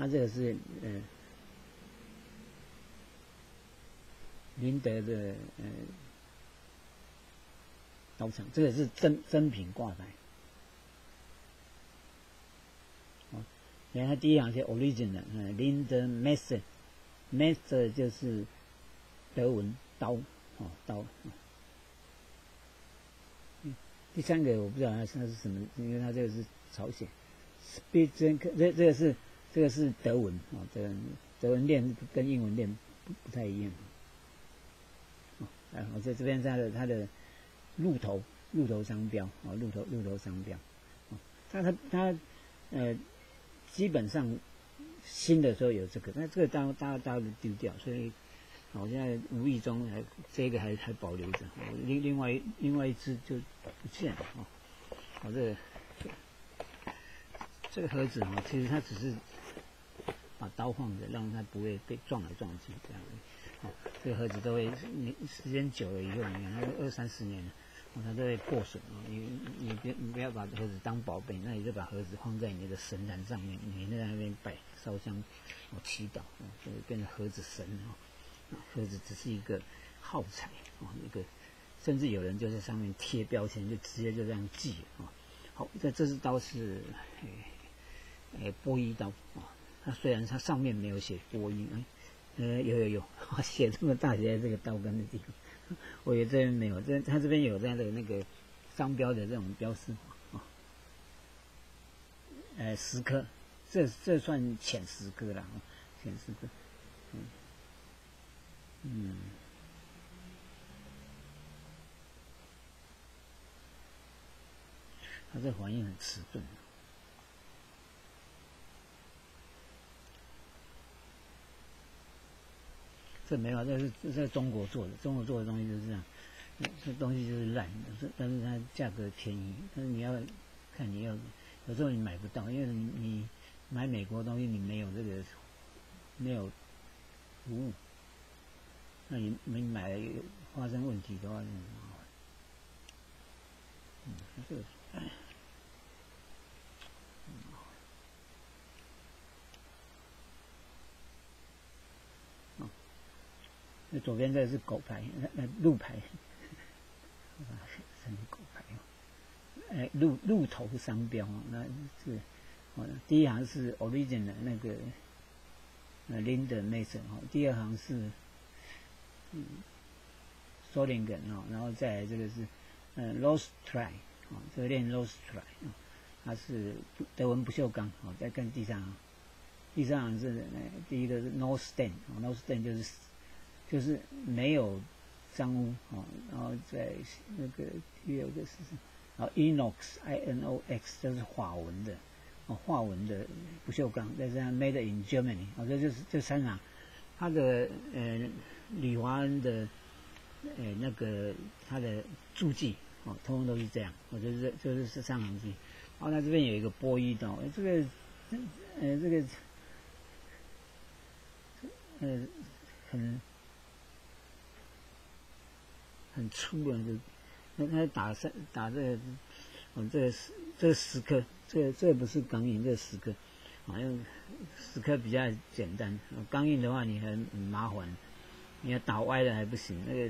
它这个是林德的刀厂，这个是真品挂牌。哦，你看它第一行是 original， 林德 master 就是德文刀，哦刀。第三个我不知道它是什么，因为它这个是朝鲜 ，Spitzen 这个是德文啊，德文练跟英文练不太一样。我在这边是它的鹿头商标啊，鹿头商标。它基本上新的时候有这个，那这个大家都丢掉，所以我现在无意中这个还保留着，另外一只就不见了啊。好，这个盒子啊，其实它只是把刀放着，让它不会被撞来撞去这样。这个盒子都会，时间久了以后，你看20-30年了，它都会破损啊。你不要把盒子当宝贝，那你就把盒子放在你的神坛上面，你在那边摆烧香，祈祷，就会变成盒子神啊。盒子只是一个耗材啊，一个甚至有人就在上面贴标签，就直接就这样记啊。好，这支刀是波伊刀啊，它虽然它上面没有写波伊，有，写这么大写在这个刀根的地方，我以为这边没有，它这边有这样的那个商标的这种标识啊，10颗，这算浅10颗了，浅10颗，它这反应很迟钝。这没有，这是在中国做的，中国做的东西就是这样，这东西就是烂的，但是它价格便宜，但是你要看有时候你买不到，因为你买美国的东西你没有这个没有服务，那你买了发生问题的话就很麻烦。这个那左边这是狗牌，鹿牌，是狗牌鹿头商标啊，那是第一行是 origin 的那个Linde Mason 第二行是Solingen 然后再来这个是Rostry 这个练 Rostry 它是德文不锈钢再看第三行，第三行是第一个是 No Stain，No Stain 就是没有脏污然后在那个第二个是然后 Inox 这是法文的不锈钢，再加上 Made in Germany 这就是这三行，它的李华恩的那个它的注记通通都是这样，就是三行记。然后它这边有一个波伊刀，这个很粗啊，他打这个这个10颗，这个不是钢印，这个10颗，好像10颗比较简单，钢印的话你很麻烦，你要打歪了还不行，那个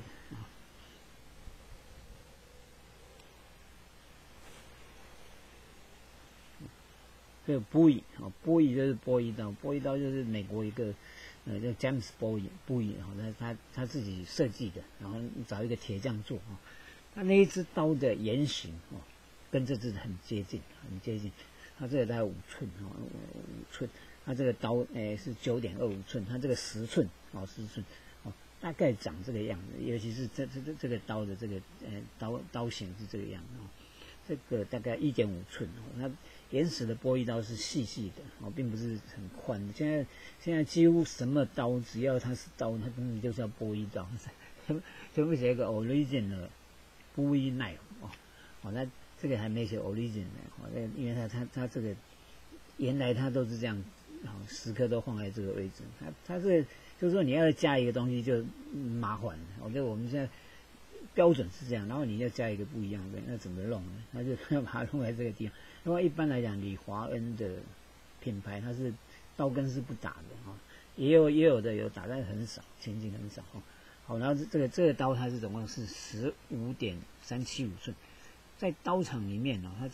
这个波伊就是波伊刀就是美国一个叫 James Bowie 他自己设计的，然后找一个铁匠做他那一支刀的圆形跟这支很接近，它这个大概5寸5寸，它这个刀是9.25寸，它这个10寸10寸大概长这个样子，尤其是这个刀的这个刀型是这个样子这个大概1.5寸它原始的波伊刀是细细的并不是很宽的。现在几乎什么刀只要它是刀，它真的就叫波伊刀，全部写一个 original 波伊knife那这个还没写 original 因为它这个原来它都是这样10颗都放在这个位置，它是就是说你要加一个东西就麻烦了。我觉得我们现在标准是这样，然后你要加一个不一样的，那怎么弄呢？那就要把它弄在这个地方。因为一般来讲，李华恩的品牌它是刀根是不打的啊，也有的有打，但是很少，前景很少哦。好，然后这个刀它是总共是15.375寸，在刀厂里面哦，它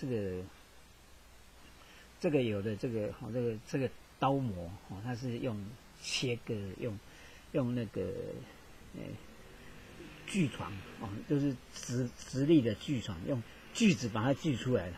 这个有的这个好这个刀模哦，它是用切割用那个锯床哦，就是直立的锯床，用锯子把它锯出来的。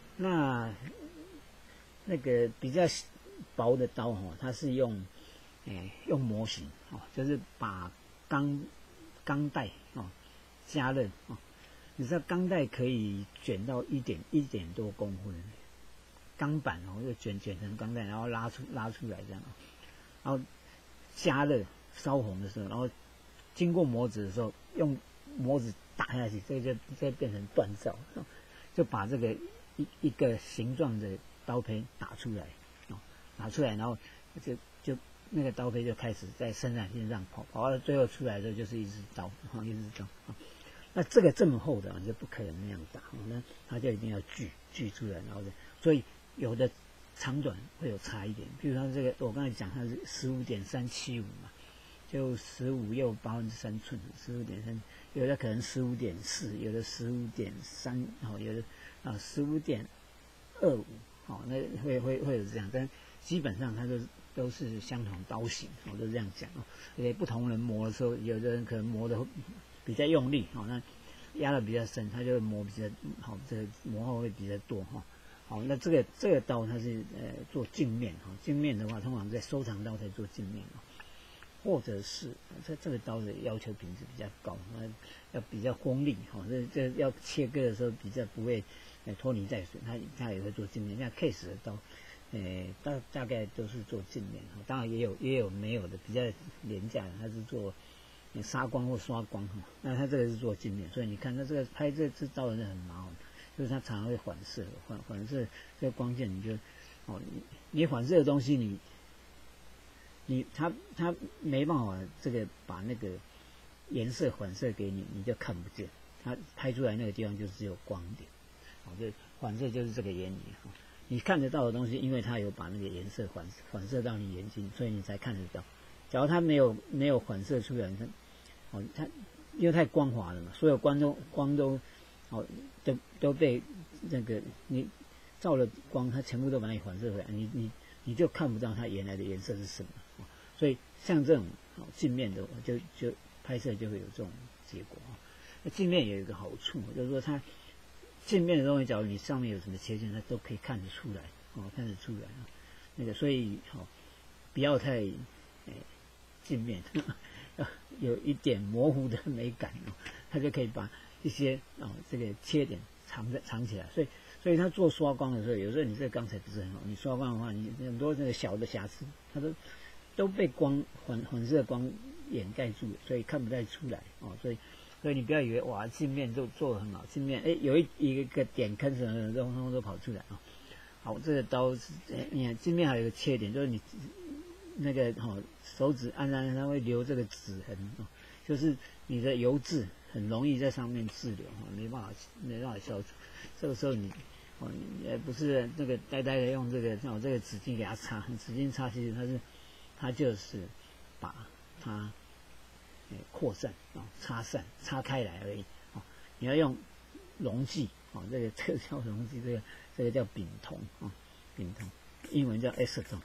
那个比较薄的刀哈，它是用模型哦，就是把钢带哦加热哦，你知道钢带可以卷到一点多公分，钢板哦又卷成钢带，然后拉出来这样，然后加热烧红的时候，然后经过模子的时候，用模子打下去，这就变成锻造，就把这个一个形状的刀胚打出来，哦，打出来，然后就那个刀胚就开始在生产线上跑到最后出来的时候就是一支刀，一支刀。那这个这么厚的就不可能那样打，那它就一定要锯出来，然后所以有的长短会有差一点。比如说这个我刚才讲它是15.375嘛，就15又3/8寸，15.3，有的可能15.4，有的15.3，有的15.25，那会有这样，但基本上它都是相同刀型，我都这样讲哦。而且不同人磨的时候，有的人可能磨的比较用力，那压的比较深，它就磨比较好，这个磨耗会比较多哈。好，那这个刀它是做镜面哈，镜面的话通常在收藏刀才做镜面哦，或者是这个刀的要求品质比较高，要比较锋利哈，这要切割的时候比较不会拖泥带水，它也会做镜面。像 case 的刀，大概都是做镜面，当然也有没有的比较廉价的，它是做砂光或刷光哈，那它这个是做镜面，所以你看它这个拍这刀人很麻烦，就是它常常会反射这个光线，你就你反射的东西它没办法这个把那个颜色反射给你，你就看不见，它拍出来那个地方就只有光点，就反射就是这个原理哈。你看得到的东西，因为它有把那个颜色反射到你眼睛，所以你才看得到。假如它没有反射出来，它因为太光滑了嘛，所有光都被那个你照了光，它全部都把你反射回来，你就看不到它原来的颜色是什么。所以像这种镜面的，就拍摄就会有这种结果。那镜面有一个好处，就是说它镜面的东西，假如你上面有什么切线，它都可以看得出来，看得出来。那个所以不要太镜面，有一点模糊的美感它就可以把一些这个缺点藏起来。所以它做刷光的时候，有时候你这个钢材不是很好，你刷光的话，你很多那个小的瑕疵，它都被反射光掩盖住了，所以看不太出来所以你不要以为哇镜面就做得很好，镜面有一个点坑什么的都跑出来好，这个刀是你看镜面还有一个缺点，就是你那个手指按它会留这个指痕就是你的油渍很容易在上面滞留没办法消除。这个时候你不是那个呆呆的用这个纸巾给它擦，纸巾擦其实它就是把它扩散擦开来而已你要用溶剂这个叫溶剂，这个叫丙酮丙酮英文叫 acetone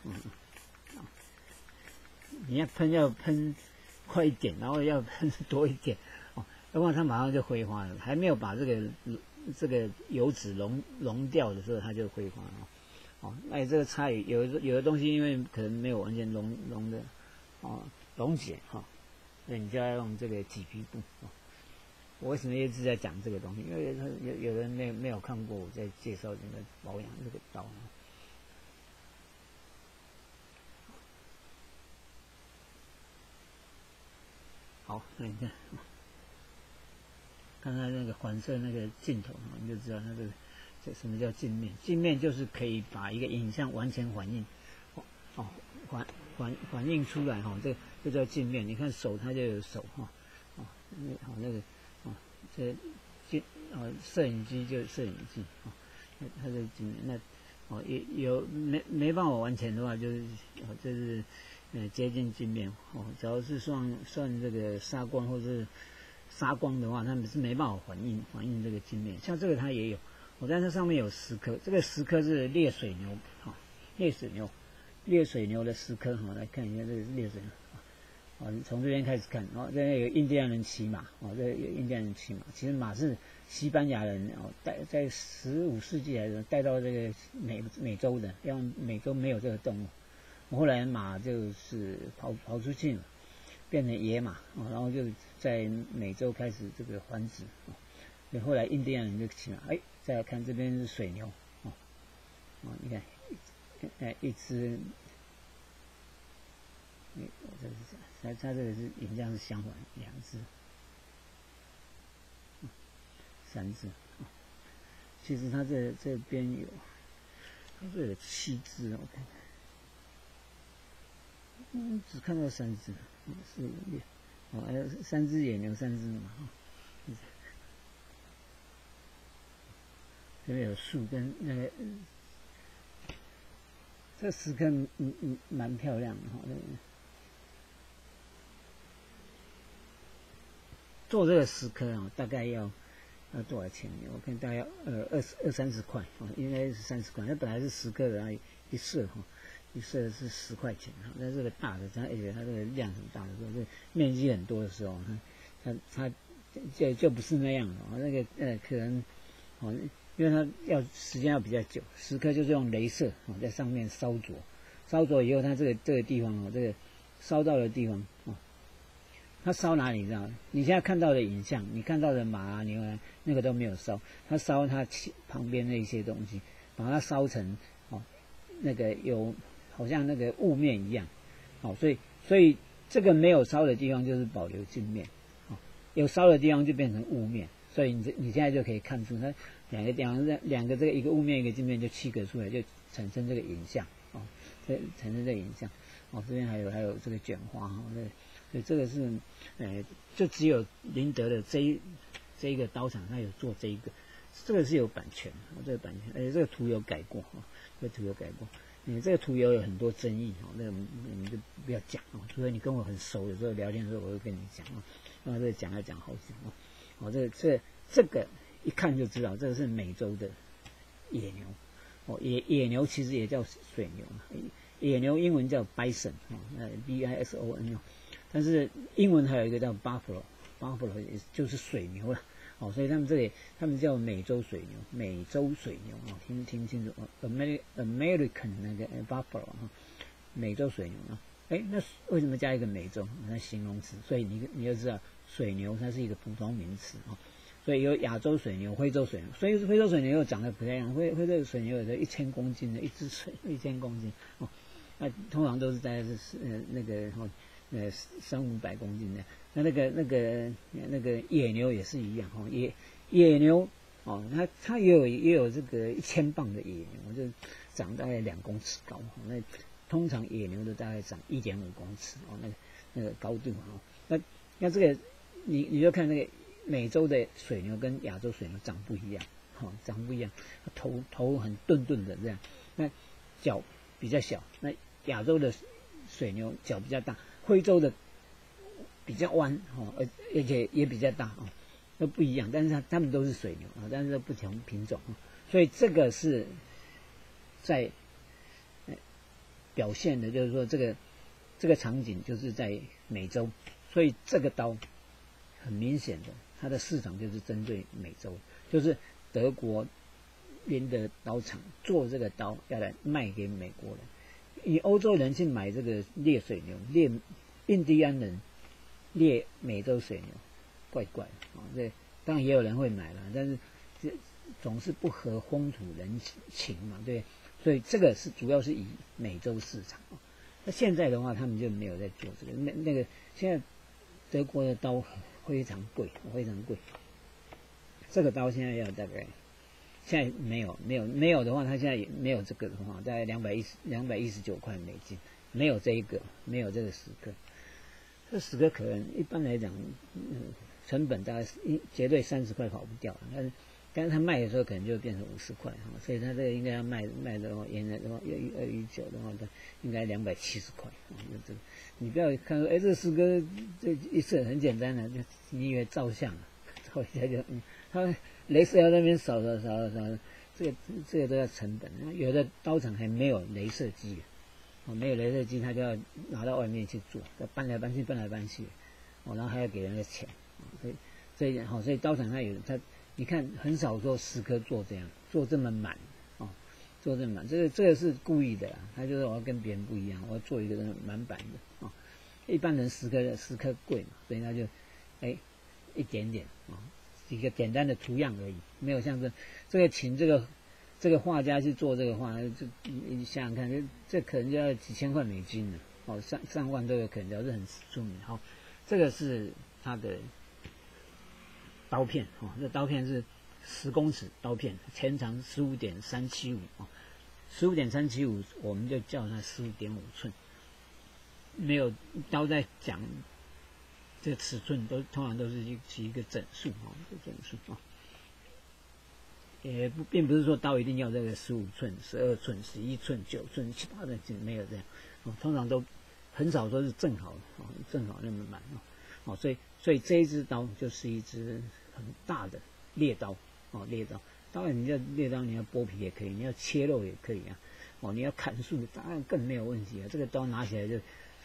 你要喷快一点，然后要喷多一点要不然它马上就挥发了，还没有把这个油脂溶掉的时候，它就挥发了那这个差有的东西因为可能没有完全溶解所以你就要用这个麂皮布我为什么一直在讲这个东西？因为有人没有看过我在介绍这个保养这个刀好，那你看它那个反射那个镜头你就知道它这什么叫镜面。镜面就是可以把一个影像完全反映反映出来这叫镜面。你看手它就有手那个这摄影机就是摄影机它是镜面。 哦，也有没办法完全的话，就是这是接近镜面哦。只要是算这个砂光或是砂光的话，他们是没办法反映这个镜面。像这个它也有，但是上面有10颗，这个10颗是裂水牛哈，裂水牛的10颗哈，来看一下这个是裂水牛。从这边开始看，这边有印第安人骑马，这有印第安人骑马。其实马是西班牙人在15世纪来的带到这个美洲的，因为美洲没有这个动物。后来马就是跑出去了，变成野马，然后就在美洲开始这个繁殖。所以后来印第安人就骑马。再来看这边是水牛，你看，一只。它这个是影像是相反，2只、3只。其实它这边有，它这有7只，我看看，只看到3只，4、6，还有3只野牛，3只马。这边有树跟那个，这10颗蛮漂亮的哈。做这个10颗大概要多少钱？我看大概要20-30块应该是30块。那本来是10颗的，一射一射是10块钱那这个大的，而且它这个量很大的时候，这面积很多的时候，它就不是那样的那个可能因为它时间要比较久，10颗就是用雷射在上面烧灼以后，它这个地方这个烧到的地方它烧哪里？你知道吗？你现在看到的影像，你看到的马牛那个都没有烧，它烧它旁边那些东西，把它烧成那个好像那个雾面一样，所以这个没有烧的地方就是保留镜面，有烧的地方就变成雾面，所以你现在就可以看出它两个这个一个雾面一个镜面就7个出来，就产生这个影像产生这个影像这边还有这个卷花所以这个是就只有林德的这一个刀厂，它有做这个是有版权这个版权，而且这个图有改过这个图有改过，这个图有很多争议那我们就不要讲除非你跟我很熟，有时候聊天的时候我会跟你讲这个讲要讲好久这个一看就知道这个是美洲的野牛野牛其实也叫水牛野牛英文叫 bison bison 但是英文还有一个叫 buffalo 就是水牛了所以他们叫美洲水牛听清楚American 那个 buffalo 美洲水牛那为什么加一个美洲？那形容词，所以你就知道水牛它是一个普通名词所以有亚洲水牛、非洲水牛，所以非洲水牛又长得不太一样。非洲水牛有的1000公斤的一只水，1000公斤通常都是大概是那个300-500公斤的。那个野牛也是一样野牛它也有这个1000磅的野牛，就长大概2公尺高那通常野牛的大概长1.5公尺那个高度那这个你就看那个美洲的水牛跟亚洲水牛长不一样长不一样，头很钝钝的这样，那脚比较小，那亚洲的水牛脚比较大，非洲的比较弯而且也比较大都不一样，但是它们都是水牛但是不同品种所以这个是在表现的就是说这个场景就是在美洲，所以这个刀很明显的它的市场就是针对美洲，就是德国林德刀厂做这个刀要来卖给美国人，以欧洲人去买这个猎水牛，猎印第安人猎美洲水牛，怪怪的这当然也有人会买了，但是总是不合风土人情嘛，对，所以这个是主要是以美洲市场那现在的话他们就没有在做这个那个现在德国的刀非常贵非常贵，这个刀现在要大概现在没有的话，它现在也没有这个的话，大概219块美金，没有这个10个，这10个可能一般来讲，成本大概绝对30块跑不掉，但是但是他卖的时候可能就变成50块哈，所以他这个应该要卖的话，原来的话219的话，它应该270块啊。这个你不要看说，这诗歌这一次很简单的，就你以为照相啊，照一下就他镭射要在那边扫，这个都要成本。有的刀厂还没有镭射机，没有镭射机，他就要拿到外面去做，搬来搬去，然后还要给人家钱，所以刀厂他你看很少做10颗做这样，做这么满，做这么满，这个是故意的啦，他就是我要跟别人不一样，我要做一个满版的一般人10颗贵嘛，所以他就一点点一个简单的图样而已，没有像这个请这个画家去做这个画，你想想看，这可能就要几千块美金了，上万都有可能，要是很出名。这个是它的刀片这刀片是10公尺刀片，全长15.37515.375，我们就叫它15.5寸。没有刀在讲这个尺寸，通常都是一个整数整数也并不是说刀一定要这个15寸、12寸、11寸、9寸、7、8寸，没有这样通常都很少说是正好正好那么满所以这一支刀就是一支很大的猎刀猎刀。当然，你要猎刀，你要剥皮也可以，你要切肉也可以你要砍树，当然更没有问题这个刀拿起来就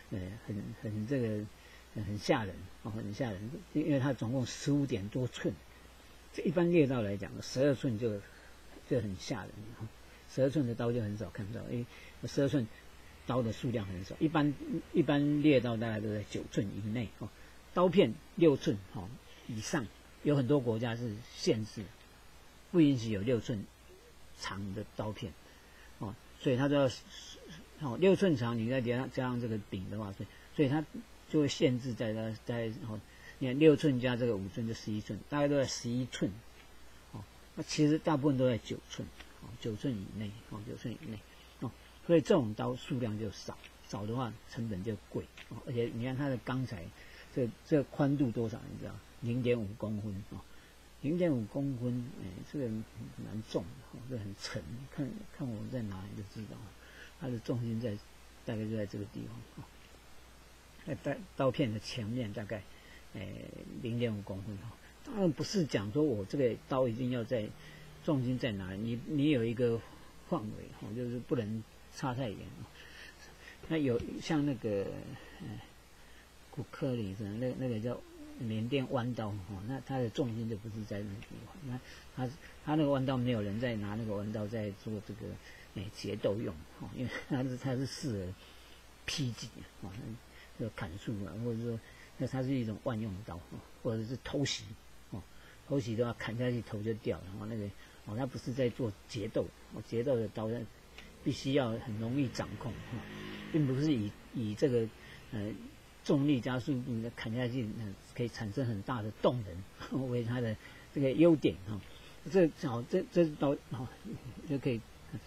很吓人很吓人，因为它总共15点多寸。这一般猎刀来讲，12寸就很吓人12寸的刀就很少看到，因为12寸刀的数量很少，一般猎刀大概都在9寸以内刀片6寸以上，有很多国家是限制，不允许有6寸长的刀片所以它都要6寸长，你再加上这个柄的话，所以它就会限制在你看6寸加这个5寸就11寸，大概都在11寸那其实大部分都在9寸9寸以内9寸以内所以这种刀数量就少的话成本就贵而且你看它的钢材这宽度多少你知道？0.5公分0.5公分这个蛮重的这很沉，看我在哪里就知道它的重心大概就在这个地方刀片的前面大概0.5公分当然不是讲说我这个刀一定要在重心在哪里，你有一个范围就是不能差太远那有像那个古克里的那个叫缅甸弯刀那它的重心就不是在那个地方，那它那个弯刀没有人在拿那个弯刀在做这个决斗用因为它是适合劈击砍树或者说那它是一种万用刀或者是偷袭偷袭的话砍下去头就掉了那个它不是在做决斗决斗的刀必须要很容易掌控并不是以这个重力加速度的砍下去可以产生很大的动能为它的这个优点这刀就可以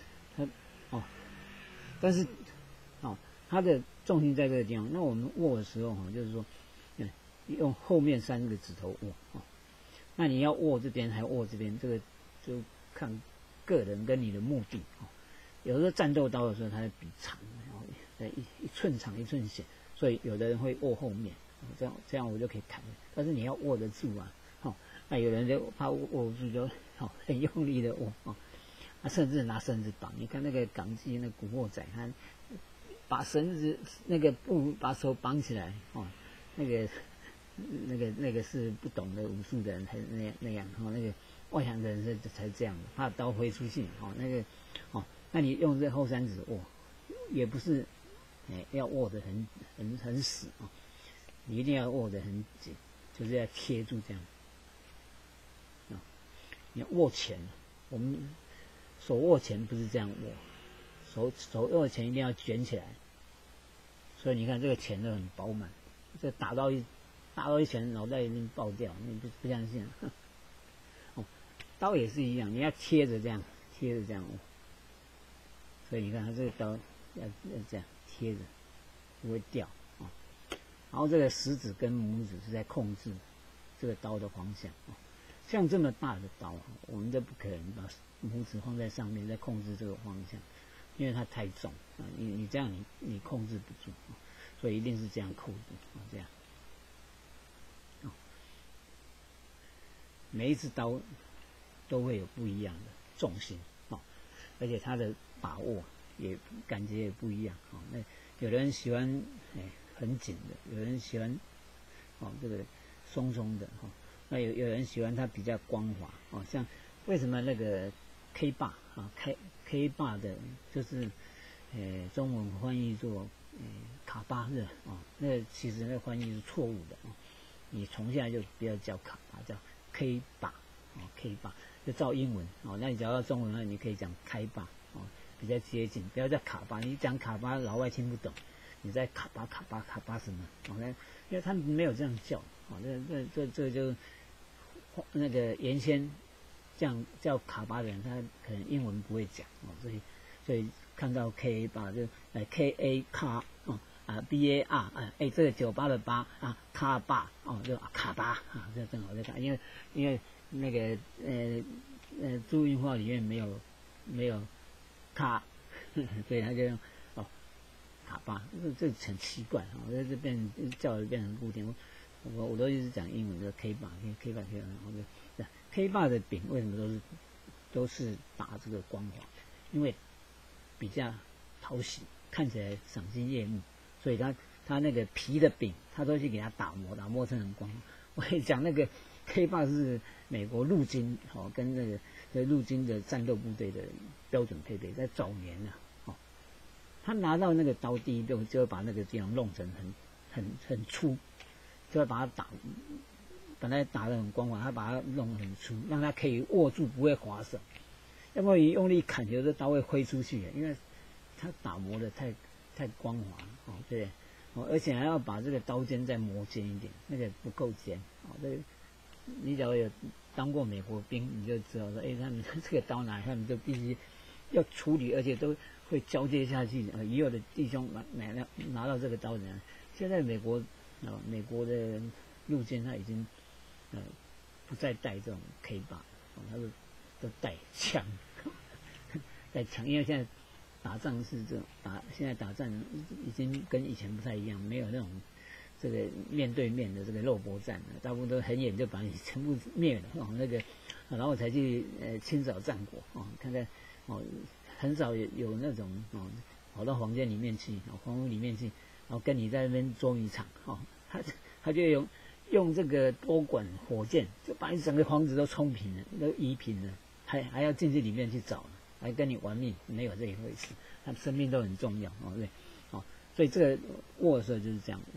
但是它的重心在这个地方，那我们握的时候就是说用后面3个指头握那你要握这边还握这边，这个就看个人跟你的目的有时候战斗刀的时候它会比长一寸长1寸显，所以有的人会握后面这样我就可以砍但是你要握得住那有人就怕握不住就很用力的握甚至拿绳子绑，你看那个港剧那古惑仔他把绳子那个布把手绑起来那个是不懂得武术的人才那样那个外行的人才这样的，怕刀挥出去那你用这后3指握也不是要握得很死你一定要握得很紧，就是要贴住这样你握拳，我们手握拳不是这样握，手握拳一定要卷起来，所以你看这个拳都很饱满，这打到一拳脑袋已经爆掉，你不相信刀也是一样，你要贴着这样握，所以你看它这个刀要这样贴着不会掉然后这个食指跟拇指是在控制这个刀的方向像这么大的刀，我们就不可能把拇指放在上面再控制这个方向，因为它太重啊，你这样你控制不住，所以一定是这样扣住啊，这样。每一支刀都会有不一样的重心哦，而且它的把握也感觉也不一样哦。那有人喜欢很紧的，有人喜欢这个松松的哈。那有人喜欢它比较光滑哦，像为什么那个 K 把啊 K 把的，就是中文翻译作卡巴是哦，那其实那个翻译是错误的哦。你从现在就不要叫卡巴，叫 K 把哦 K 把就照英文哦。那你只要到中文呢，你可以讲开把哦，比较接近，不要叫卡巴。你讲卡巴老外听不懂，你在卡巴什么哦？那因为他们没有这样叫哦，这就。那个原先这样叫卡巴的人，他可能英文不会讲哦，所以看到 K 把就KA 卡哦BAR 这个98的8啊卡巴哦就卡巴啊，这正好在看，因为那个注音化里面没有卡，所以他就用卡巴，这很奇怪啊，这变叫的变成固定。我都一直讲英文，就 K 把 K 把，然后就 K 把的柄为什么都是打这个光滑？因为比较讨喜，看起来赏心悦目，所以它那个皮的柄，它都去给它打磨成很光滑。我跟你讲，那个 K 把是美国陆军跟那个陆军的战斗部队的标准配备，在早年他拿到那个刀第一步就会把那个地方弄成很粗。就会把它本来打得很光滑，他把它弄得很粗，让它可以握住，不会滑手。要不然你用力砍，有的刀会挥出去，因为它打磨的太光滑哦，对哦，而且还要把这个刀尖再磨尖一点，那个不够尖哦。这个你只要有当过美国兵，你就知道说，他们这个刀拿，他们就必须要处理，而且都会交接下去。以后的弟兄拿到这个刀子，现在美国的陆军他已经不再带这种 K 把，他都带枪，带枪，因为现在打仗是这种现在打仗已经跟以前不太一样，没有那种这个面对面的这个肉搏战了，大部分都很远就把你全部灭了那个，然后才去清扫战果看看很少有那种跑到房间里面去房屋里面去。然后跟你在那边捉迷藏他就用这个多管火箭，就把你整个房子都冲平了，都移平了，还要进去里面去找，还跟你玩命，没有这一回事。他生命都很重要对所以这个握的时候就是这样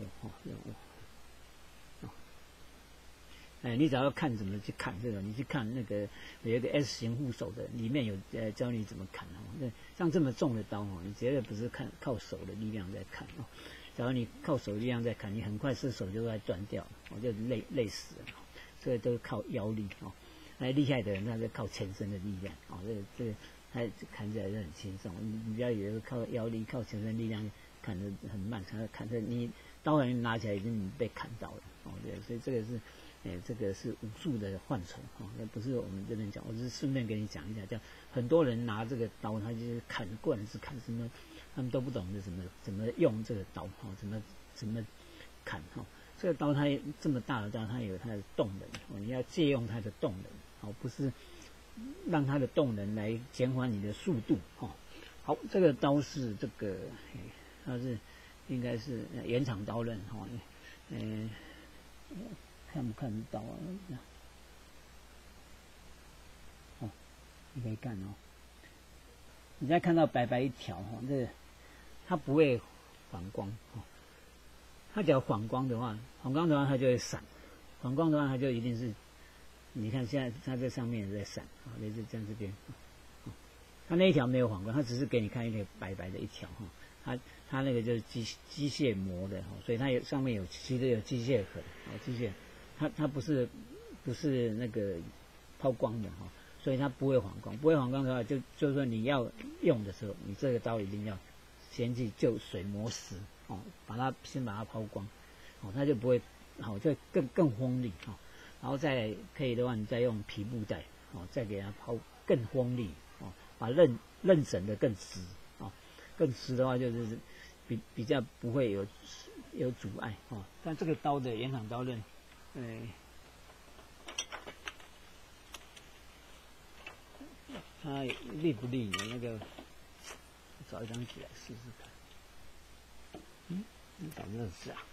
你只要看怎么去砍这个，你去看那个有一个 S 型护手的，里面有教你怎么砍像这么重的刀你绝对不是靠手的力量在砍假如你靠手力量在砍，你很快是手就会断掉，就累死了。这个都是靠腰力厉害的人他是靠全身的力量这个他砍起来是很轻松。你不要以为靠腰力、靠全身力量砍得很慢，砍得你刀还没拿起来已经被砍到了对，所以这个是这个是武术的范畴那不是我们这边讲，我只是顺便跟你讲一下，很多人拿这个刀，他就是砍棍是砍什么。他们都不懂得怎么用这个刀怎么砍这个刀它这么大的刀，它有它的动能你要借用它的动能不是让它的动能来减缓你的速度好，这个刀是这个它是应该是原厂刀刃看不看得到你可以看你再看到白白一条这个它不会反光它只要反光的话它就会闪，反光的话它就一定是，你看现在它在上面也在闪类似这样这边它那一条没有反光，它只是给你看一条白白的一条它那个就是机械磨的所以它上面其实有机械痕机械，它不是那个抛光的所以它不会反光。不会反光的话，就是说你要用的时候，你这个刀一定要先去就水磨石先把它抛光它就不会就更锋利然后再可以的话，你再用皮布袋哦，再给它抛更锋利哦，把刃整得更直哦，更直的话就是比较不会有阻碍哦。但这个刀的延长刀刃，它利不利呢？那个找一张起来试试看。你找认识啊？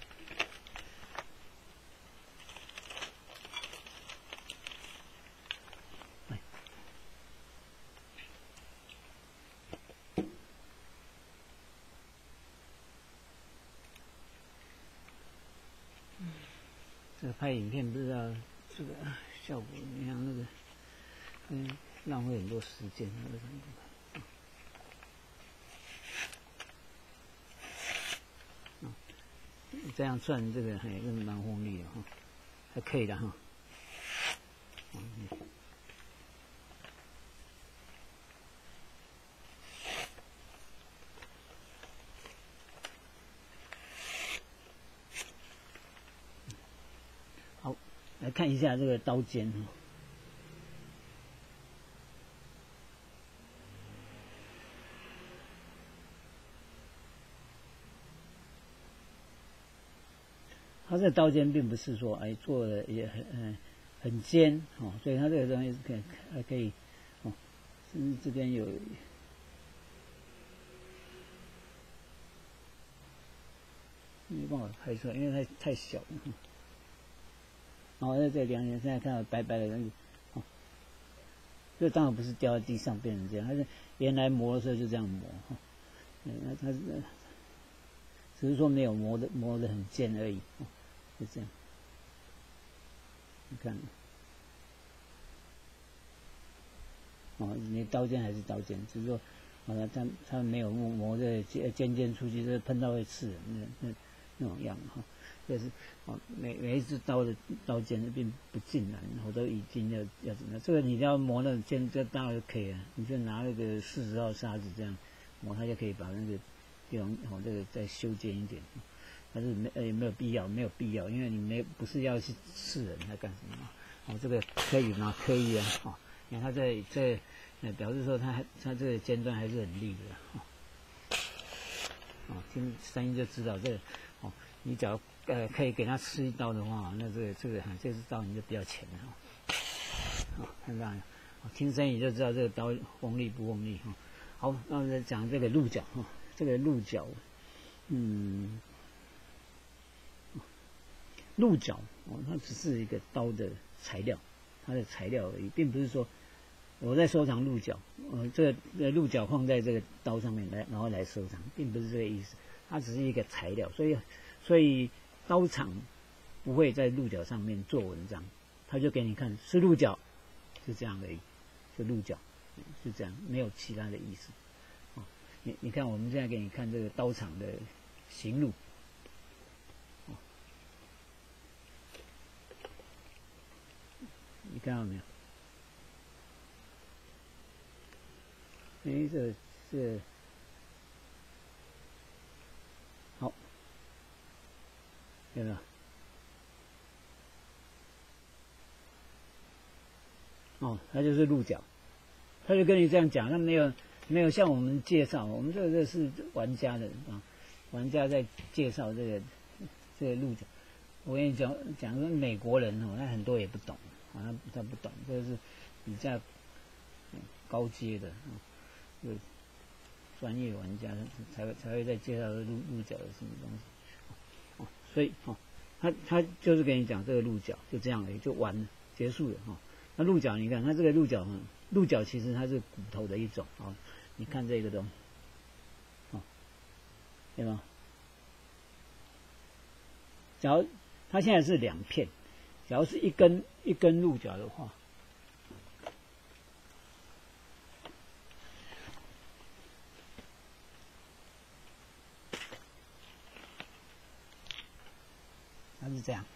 这个拍影片不知道这个效果怎么样？那个，浪费很多时间。这样算这个还是蛮锋利的哈，还可以的哈。好，来看一下这个刀尖哈。它这个刀尖并不是说做的也很尖哦，所以它这个东西还可以哦，甚至这边有没办法拍出来，因为太小了。然后在这两眼现在看到白白的那个哦，这当然不是掉在地上变成这样，它是原来磨的时候就这样磨哈，那它只是说没有磨得很尖而已哦。就这样，你看，哦，你刀尖还是刀尖，只是说，它没有磨的尖出去，这喷到会刺人，那种样哈。就是哦，每一只刀的刀尖并不尽然，我都已经要怎么样？这个你要磨那种尖，这当然就可以了。你就拿那个40号砂纸这样磨，它就可以把那个地方这个再修剪一点。但是没有必要，因为你不是要去刺人，来干什么？哦，这个可以吗？可以啊，哦，你看它这表示说它这个尖端还是很利的，哦，听声音就知道这个，哦，你只要可以给它刺一刀的话，那这支刀你就不要钱了，哦，看到没有？听声音就知道这个刀锋利不锋利哈。好，那我们再讲这个鹿角哈，这个鹿角，鹿角哦，它只是一个刀的材料，它的材料而已，并不是说我在收藏鹿角，这个鹿角放在这个刀上面然后来收藏，并不是这个意思，它只是一个材料，所以刀厂不会在鹿角上面做文章，他就给你看是鹿角，就这样而已，就鹿角，就这样，没有其他的意思。哦，你看我们现在给你看这个刀厂的行路。你看到没有？这好，有没有？哦，它就是鹿角，他就跟你这样讲，他没有像我们介绍，我们这个是玩家的啊，玩家在介绍这个鹿角。我跟你讲说美国人哦，他很多也不懂。他不懂，这个是比较高阶的就专业玩家才会在介绍鹿角的什么东西所以他就是跟你讲这个鹿角就这样而已，就完了，结束了那鹿角你看，它这个鹿角其实它是骨头的一种你看这个东西对吗？假如它现在是2片。假如是一根鹿角的话，它是这样，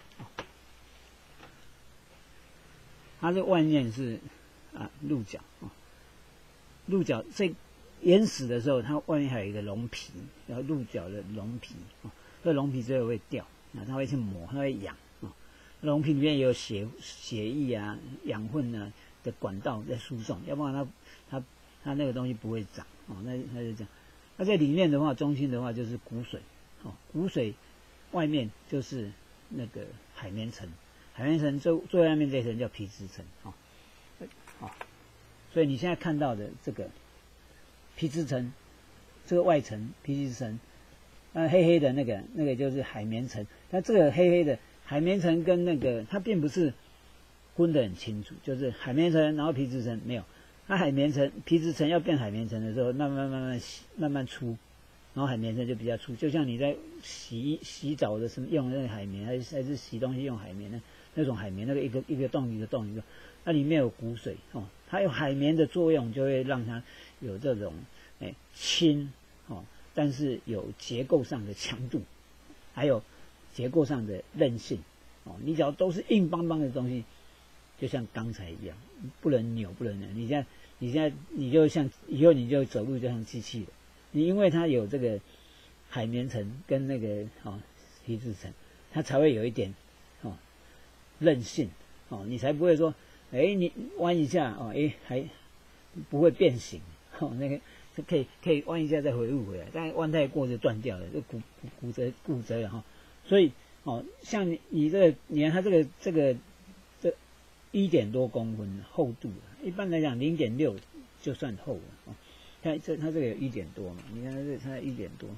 它的外面是鹿角鹿角这淹死的时候，它外面还有一个龙皮，然后鹿角的龙皮这龙皮最后会掉，它会去磨，它会痒溶瓶里面也有血液啊、养分啊的管道在输送，要不然它那个东西不会长哦。那就这样。那在里面的话，中心的话就是骨髓哦，骨髓外面就是那个海绵层，海绵层最外面这层叫皮质层哦。好，所以你现在看到的这个皮质层，这个外层皮质层，黑黑的那个就是海绵层。那这个黑黑的海绵层跟那个它并不是分得很清楚，就是海绵层然后皮质层没有。它海绵层皮质层要变海绵层的时候，慢慢粗，然后海绵层就比较粗，就像你在洗澡的时候用那个海绵，还是洗东西用海绵那种海绵，那个一个洞一个洞一个，那里面有骨髓哦，它有海绵的作用，就会让它有这种轻哦，但是有结构上的强度，还有结构上的韧性哦。你只要都是硬邦邦的东西，就像钢材一样，不能扭，不能扭。你现在你就像以后你就走路就像机器了。你因为它有这个海绵层跟那个皮质层，它才会有一点韧性哦，你才不会说你弯一下还不会变形那个可以弯一下再回来，但弯太过就断掉了，就骨折了哈。所以像你看它这1点多公分厚度，一般来讲0.6就算厚了哦。看它这个有1点多嘛，你看它1点多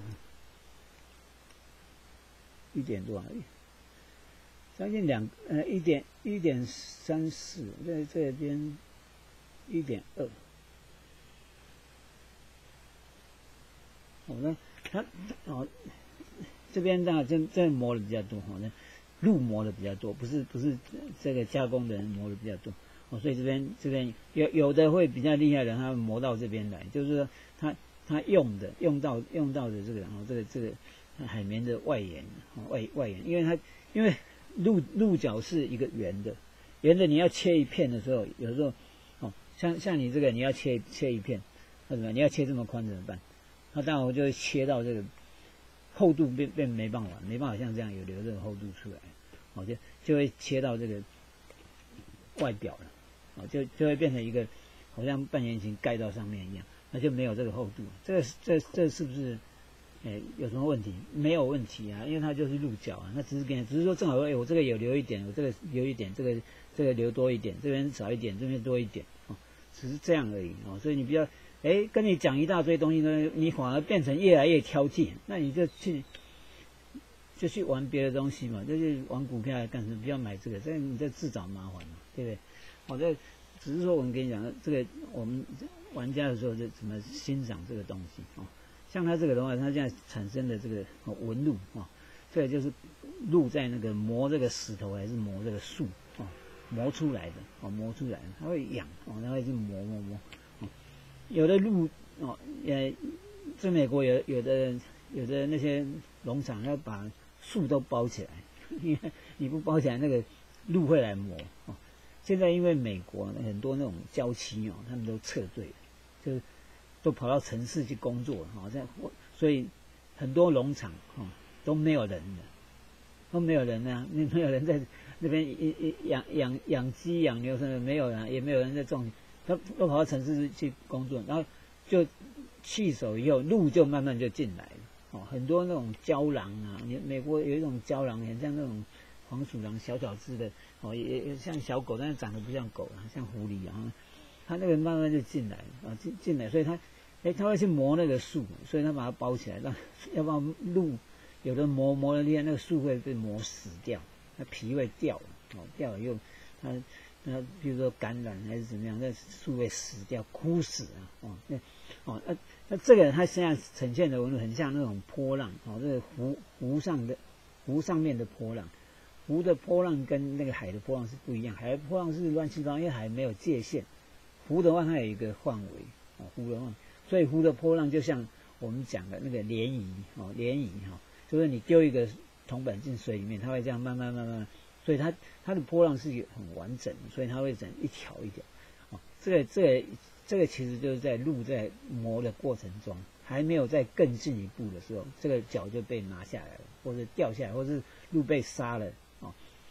，1点多而已，将近1.34，在这边1.2。那它这边当然这磨的比较多那路磨的比较多，不是这个加工的人磨的比较多所以这边有的会比较厉害的，他磨到这边来，就是说他用到的这个这个海绵的外沿外沿，因为鹿角是一个圆的，你要切一片的时候，有时候像你这个你要切一片，那怎么你要切这么宽怎么办？那当然我就会切到这个厚度变没办法像这样有留这个厚度出来，就会切到这个外表了，就会变成一个好像半圆形盖到上面一样，那就没有这个厚度。这是不是有什么问题？没有问题啊，因为它就是鹿角啊，那只是说正好我这个有留一点，我这个留一点，这个留多一点，这边少一点，这边多一点只是这样而已所以你不要跟你讲一大堆东西呢，你反而变成越来越挑剔，那你就去玩别的东西嘛，就是玩股票来干什么？不要买这个，你在自找麻烦嘛，对不对？这只是说我们跟你讲，这个我们玩家的时候就怎么欣赏这个东西像它这个的话，它现在产生的这个纹路这个就是鹿在那个磨这个石头还是磨这个树磨出来的磨出来的，它会痒它会去磨有的鹿在美国有的那些农场要把树都包起来，因为你不包起来，那个鹿会来磨现在因为美国很多那种郊区他们都撤退了，就是都跑到城市去工作所以很多农场都没有人了，都没有人啊，没有人在那边养鸡养牛什么没有人，也没有人在种，都跑到城市去工作，然后就弃守以后，鹿就慢慢就进来了很多那种郊狼啊，美国有一种郊狼，很像那种黄鼠狼，小只的也像小狗，但是长得不像狗像狐狸它那个慢慢就进来了进来，所以它会去磨那个树，所以它把它包起来，要不然鹿有的磨的厉害，那个树会被磨死掉，它皮会掉掉了以后它比如说感染还是怎么样，那树会死掉枯死那这个它现在呈现的纹路很像那种波浪这个湖上面的波浪，湖的波浪跟那个海的波浪是不一样，海的波浪是乱七八糟，因为海没有界限，湖的话它有一个范围湖的话，所以湖的波浪就像我们讲的那个涟漪就是你丢一个铜板进水里面，它会这样慢慢，所以它的波浪是很完整的，所以它会整一条一条这个其实就是在鹿在磨的过程中，还没有再更进一步的时候，这个角就被拿下来了，或者掉下来，或是鹿被杀了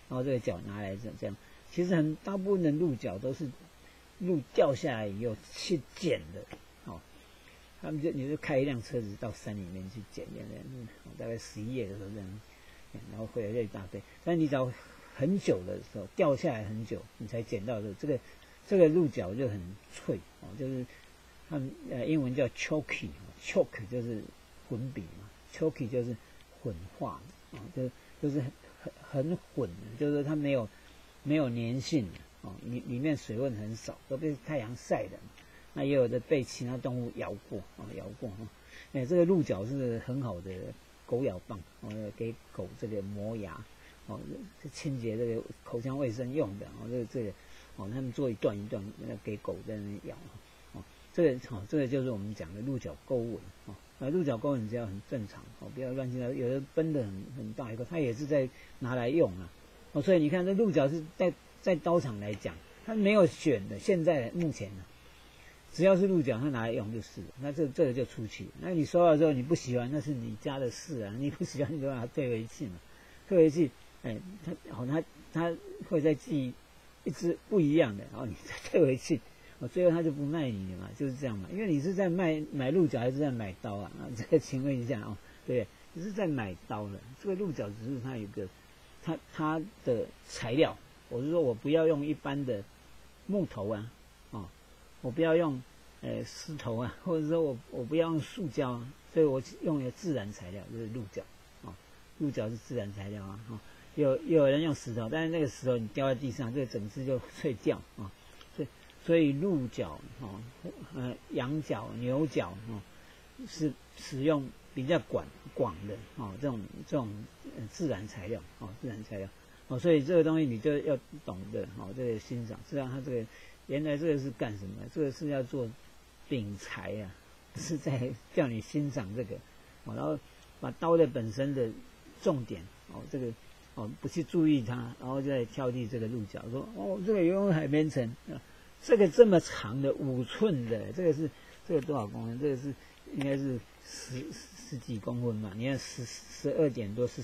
然后这个角拿来这样。其实大部分的鹿角都是鹿掉下来以后去捡的，哦，他们你就开一辆车子到山里面去捡，大概11月的时候这样，然后回来就一大堆。但你只要很久的时候掉下来很久，你才捡到的这个鹿角就很脆哦，就是他们英文叫 choky，choke 就是混比嘛 ，choky 就是混化啊，就是很混的，就是它没有粘性的哦，里面水分很少，都被太阳晒的嘛。那也有的被其他动物咬过这个鹿角是很好的狗咬棒哦，给狗这个磨牙哦，清洁这个口腔卫生用的哦，这个哦，他们做一段一段给狗在那边咬哦，这个就是我们讲的鹿角钩纹哦。鹿角钩纹只要很正常哦，不要乱七八糟，有的分的很大一个，它也是在拿来用啊哦，所以你看这鹿角是在刀厂来讲，它没有选的，现在目前呢，只要是鹿角，它拿来用就是了，那这个就出去。那你收到之后你不喜欢，那是你家的事啊，你不喜欢你就把它退回去嘛，退回去，它会再寄一只不一样的，然后你再退回去。最后他就不卖你了嘛，就是这样嘛。因为你是在买鹿角还是在买刀啊？这个请问一下哦，对，你是在买刀的。这个鹿角只是它有个它的材料，我是说我不要用一般的木头啊，哦，我不要用石头啊，或者说我不要用塑胶啊，所以我用的自然材料就是鹿角哦，鹿角是自然材料啊，哦，有人用石头，但是那个石头你掉在地上，这个整只就碎掉啊。所以鹿角羊角、牛角是使用比较广的这种自然材料自然材料所以这个东西你就要懂得这个欣赏。实际上它这个原来这个是干什么？这个是要做饼材啊，是在叫你欣赏这个然后把刀的本身的重点这个不去注意它，然后再挑剔这个鹿角，说这个游泳海绵层这个这么长的5寸的，这个多少公分？这个是应该是十几公分嘛？你看12点多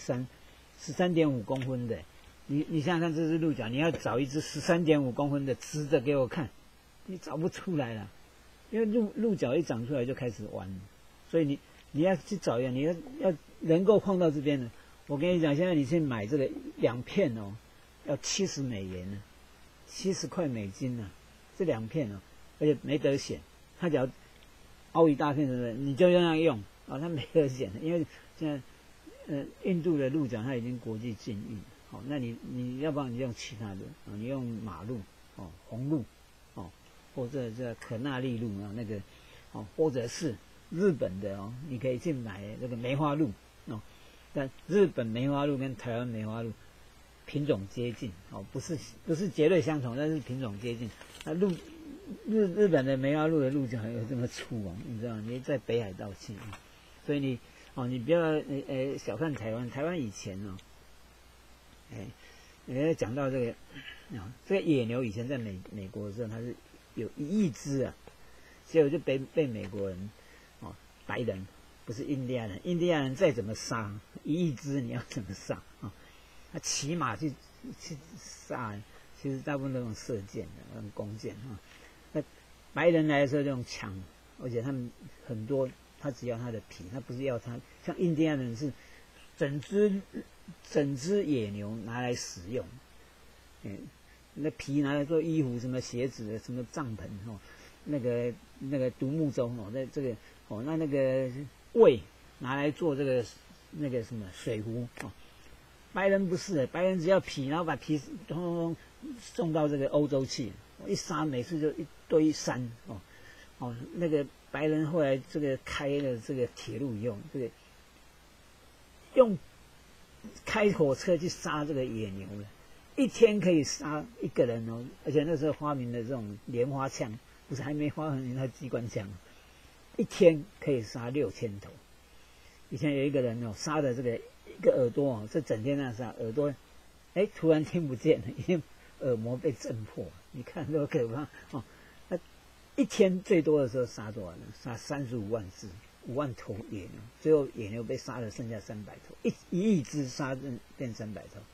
13.5公分的，你想想看，这是鹿角，你要找一只13.5公分的直的给我看，你找不出来了，因为鹿角一长出来就开始弯了，所以你要去找一下，你要能够碰到这边的。我跟你讲，现在你去买这个2片要$70呢，70块美金呢。这2片而且没得选，它只要凹一大片的，你就这样用它没得选，因为现在印度的鹿角它已经国际禁运，那你要不然你用其他的你用马鹿红鹿或者这可纳利鹿那个或者是日本的你可以去买这个梅花鹿但日本梅花鹿跟台湾梅花鹿品种接近不是绝对相同，但是品种接近。那日本的梅花鹿的鹿角有这么粗你知道吗？你在北海道去所以你不要小看台湾以前讲到这个野牛以前在美国的时候，它是有1亿只啊，结果就被美国人白人不是印第安人再怎么杀1亿只，你要怎么杀他骑马去杀，其实大部分都用射箭的，用弓箭那白人来的时候就用枪，而且他们很多，他只要他的皮，他不是要他。像印第安人是整只野牛拿来使用，那皮拿来做衣服、什么鞋子、什么帐篷那个独木舟在这个那个胃拿来做这个那个什么水壶白人不是白人只要皮，然后把皮通通送到这个欧洲去，一杀每次就一堆山那个白人后来这个开了这个铁路以后，这个用开火车去杀这个野牛了，1天可以杀1个人而且那时候发明的这种莲花枪，不是还没发明那机关枪，1天可以杀6000头。以前有一个人杀的这个一个耳朵这整天那杀耳朵，突然听不见了，因为耳膜被震破，你看多可怕那1天最多的时候杀多少呢？杀35万只，5万头野牛，最后野牛被杀了剩下300头，1亿只杀变300头，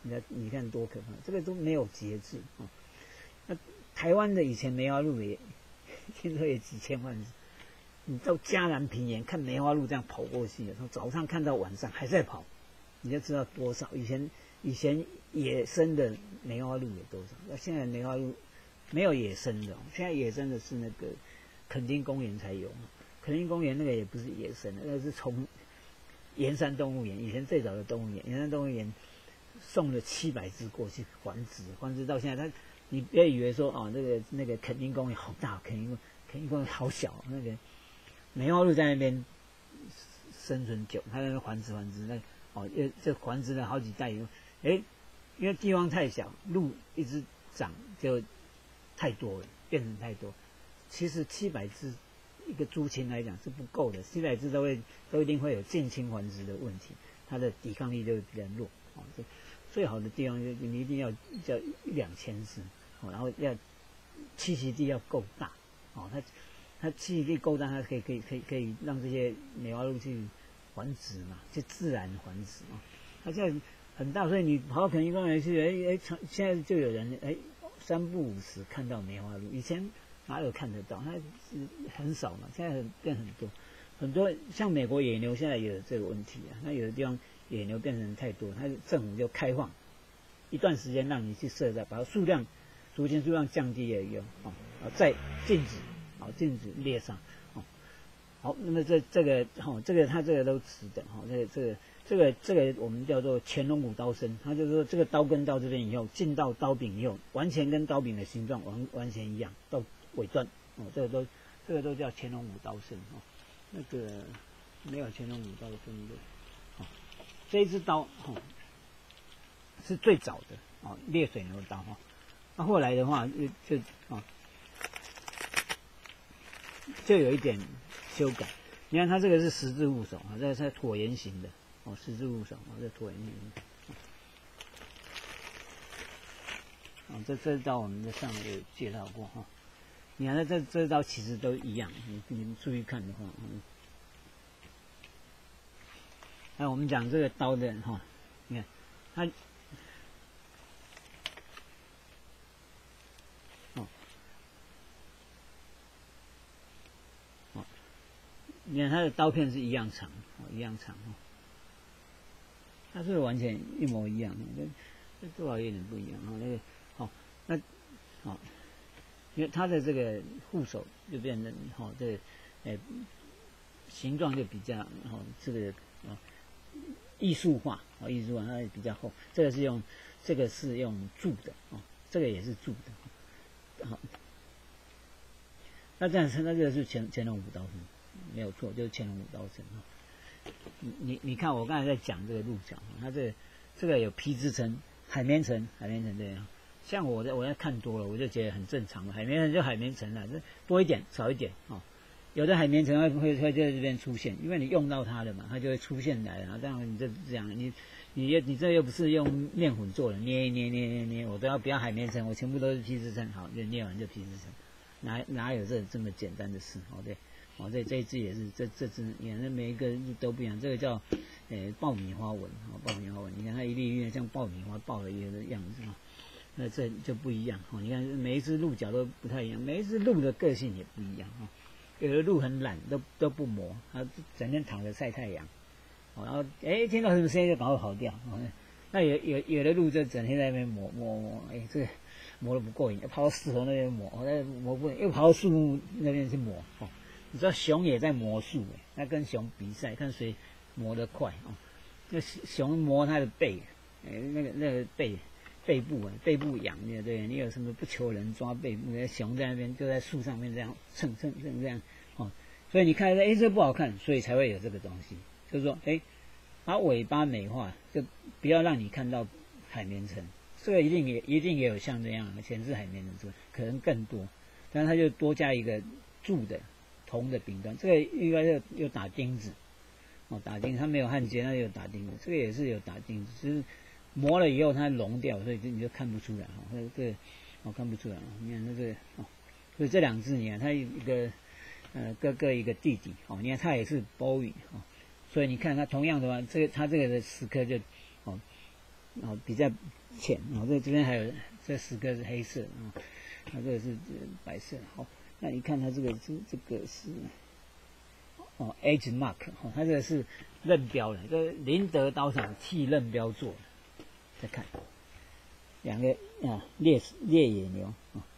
你看多可怕，这个都没有节制啊。那台湾的以前梅花鹿也听说也几千万只，你到嘉南平原看梅花鹿这样跑过去，从早上看到晚上还在跑，你就知道多少。以前野生的梅花鹿有多少？那现在梅花鹿没有野生的，现在野生的是那个垦丁公园才有。垦丁公园那个也不是野生的，那个是从盐山动物园，以前最早的动物园，盐山动物园送了700只过去繁殖到现在，你不要以为说哦，那个垦丁公园好大，垦丁公园好小，那个梅花鹿在那边生存久，它在那边繁殖，那哦，这繁殖了好几代以后，因为地方太小，鹿一直长就太多了，变成太多。其实700只一个猪群来讲是不够的，700只都一定会有近亲繁殖的问题，它的抵抗力就会比较弱。哦，最好的地方就你一定要1-2000只，哦，然后要栖息地要够大，哦，它栖息地够大，它可以让这些梅花鹿去繁殖嘛，就自然繁殖啊。它现在很大，所以你跑到垦丁公园去，现在就有人3不5时看到梅花鹿，以前哪有看得到？它是很少嘛，现在变很多，像美国野牛现在也有这个问题啊。那有的地方野牛变成太多，它政府就开放一段时间让你去设在，把它族群数量降低了以后，再禁止猎杀，好，那么这个它这个都此等，这个我们叫做乾隆5刀身，它就是说这个刀根到这边以后，进到刀柄以后，完全跟刀柄的形状完全一样，到尾端，这个都叫乾隆5刀身，那个没有乾隆5刀身的，这一支刀，是最早的猎水牛刀，那后来的话就有一点修改。你看它这个是十字护手啊，这是椭圆形的十字护手这椭圆形的这刀我们在上面有介绍过哈。你看这刀其实都一样，你注意看的话，那我们讲这个刀的你看它。你看它的刀片是一样长，它是完全一模一样，这多少有点不一样因为它的这个护手就变成这个形状就比较这个艺术化它也比较厚，这个是用铸的这个也是铸的那这样子那个是乾隆5刀身。没有错，就是乾隆5刀身你看我刚才在讲这个鹿角，它这个有皮质层、海绵层对啊。像我在看多了，我就觉得很正常了，海绵层就海绵层了，多一点少一点有的海绵层会在这边出现，因为你用到它了嘛，它就会出现来了。这样你这样你这又不是用面粉做的，捏一捏，我都要不要海绵层，我全部都是皮质层，好，就捏完就皮质层，哪有这么简单的事对。这一只也是，这只你看，每一个都不一样。这个叫爆米花纹爆米花纹。你看它一粒一粒像爆米花爆了一个样子那这就不一样你看每一只鹿角都不太一样，每一只鹿的个性也不一样有的鹿很懒，都不磨，它整天躺着晒太阳然后听到什么声音就赶快跑掉那有的鹿就整天在那边磨，这个磨得不过瘾，又跑到石头那边磨不过瘾，又跑到树木那边去磨你知道熊也在磨树那跟熊比赛，看谁磨得快那熊磨它的背那个背部痒对，你有什么不求人抓背部，那熊在那边就在树上面这样蹭这样所以你看这不好看，所以才会有这个东西，就是说把尾巴美化，就不要让你看到海绵层，这个一定也有像这样的前置海绵层，可能更多，但是它就多加一个铸的铜的柄端，这个应该有打钉子打钉子，它没有焊接，它有打钉子，这个也是有打钉子，只是磨了以后它融掉，所以你就看不出来这个看不出来你看这个所以这两只你看它一个各个一个弟弟你看它也是波羽所以你看它同样的话，它这个的石刻就比较浅这边还有这10个是黑色这个是白色。好，那你看它这个是Edge Mark 它这个是刃标的，这林德刀厂替刃标做的。再看2个猎野牛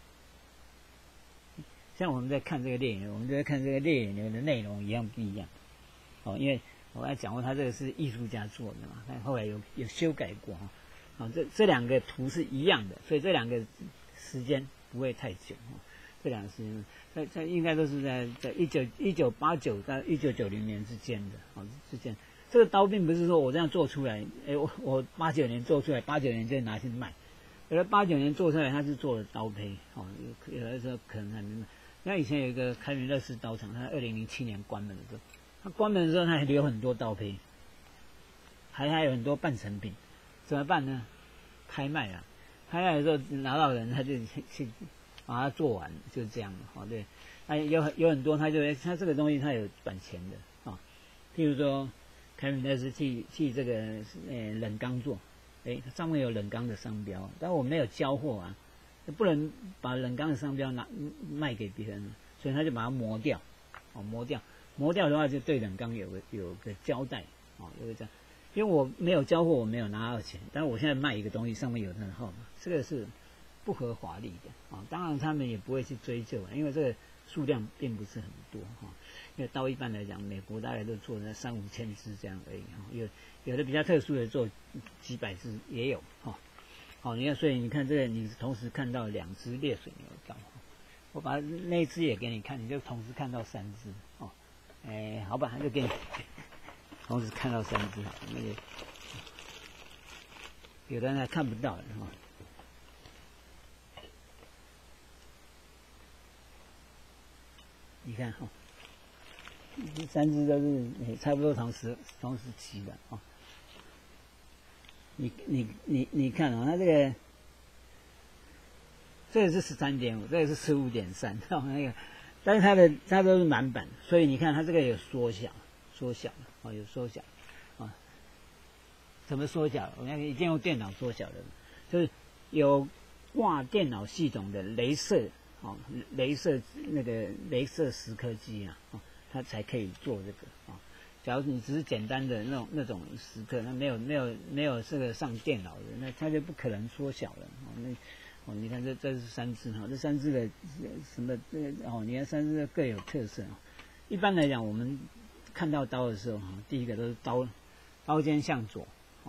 像我们在看这个猎野牛，我们就在看这个猎野牛的内容一样不一样因为我刚才讲过，他这个是艺术家做的嘛，但后来有修改过这2个图是一样的，所以这2个时间不会太久这2个时间在应该都是在1989到1990年之间的之间。这个刀并不是说我这样做出来，我89年做出来，89年就拿去卖。有的89年做出来，他是做了刀胚有的时候可能还没卖。那以前有一个开明乐士刀厂，他2007年关门的时候，他关门的时候他还留很多刀胚，还有很多半成品，怎么办呢？开卖啊！开卖的时候拿到人，他就去把它做完，就是这样对。有很多他这个东西他有转钱的譬如说开明乐士替这个冷钢做，它上面有冷钢的商标，但我没有交货不能把冷钢的商标卖给别人，所以他就把它磨掉磨掉的话就对冷钢有个交代有个这样。因为我没有交货，我没有拿到钱，但是我现在卖一个东西上面有它的号码，这个是不合法律的当然他们也不会去追究，因为这个数量并不是很多因为刀一般来讲，美国大概都做那3-5千只这样而已有的比较特殊的做几百只也有你看，所以你看这个，你同时看到2只猎水牛刀我把那一只也给你看，你就同时看到3只好吧，就给你同时看到3只那个有的人还看不到的你看这3只都是差不多同时期的你看它这个是 13.5， 这个是 15.3 那个，但是它都是满版，所以你看它这个有缩小有缩小怎么缩小？我们一定用电脑缩小的，就是有挂电脑系统的雷射雷射蚀刻机它才可以做这个假如你只是简单的那种蚀刻，那没有这个上电脑的，那它就不可能缩小了你看这是3只这3只的什么你看3只的各有特色一般来讲，我们看到刀的时候第一个都是刀尖向左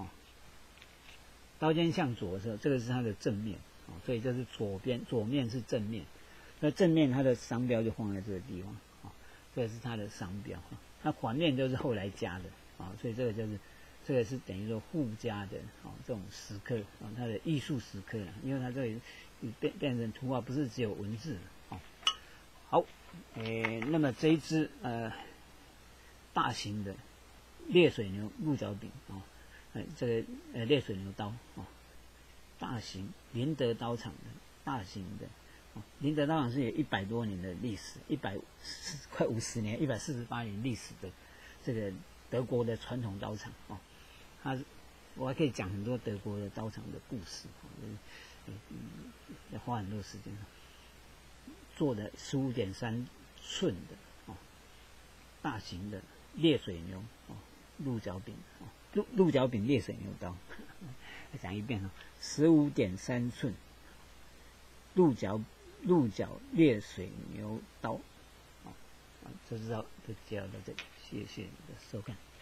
刀尖向左的时候，这个是它的正面所以这是左面是正面，那正面它的商标就放在这个地方这个是它的商标它反面都是后来加的所以这个是等于说附加的这种蚀刻它的艺术蚀刻因为它这里变成图画，不是只有文字好那么这一支大型的猎水牛鹿角柄这个猎水牛刀大型林德刀厂的大型的林德刀厂是有100多年的历史快50年148年历史的这个德国的传统刀厂我还可以讲很多德国的刀厂的故事要花很多时间做的15.3寸的大型的猎水牛鹿角柄鹿角柄猎水牛刀再讲一遍15.3寸鹿角猎水牛刀就介绍到这里，谢谢你的收看。